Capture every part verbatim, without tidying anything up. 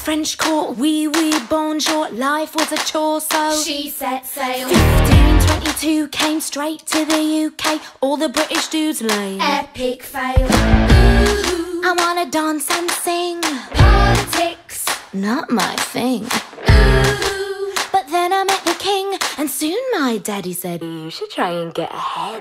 French court, wee wee bonjour. Life was a chore, so she set sail. fifteen twenty-two came straight to the U K. All the British dudes lame. Epic fail. Ooh, I wanna dance and sing. Politics, not my thing. Ooh. But then I met the king, and soon my daddy said, you should try and get ahead.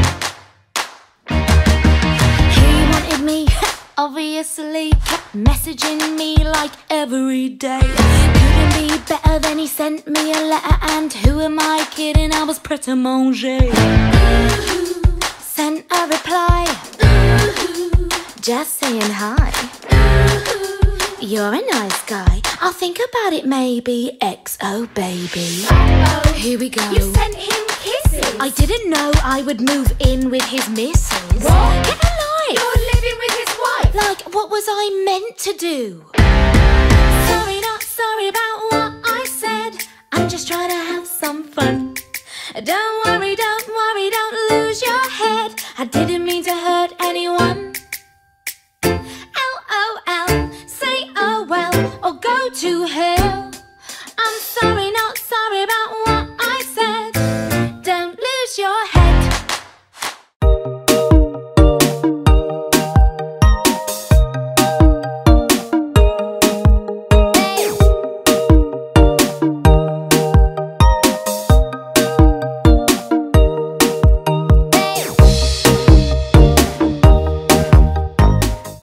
He wanted me, obviously, kept messaging me like every day. Couldn't be better than he sent me a letter, and who am I kidding, I was prêt à manger. Ooh. Sent a reply, Ooh. Just saying hi. Ooh. You're a nice guy, I'll think about it maybe. X O baby. Uh-oh. Here we go. You sent him kisses. I didn't know I would move in with his missus. What? Get a life. You're living with his wife. Like, what was I meant to do? Sorry, not sorry about what I said. I'm just trying to have some fun. Don't worry, don't worry, don't lose your head. I didn't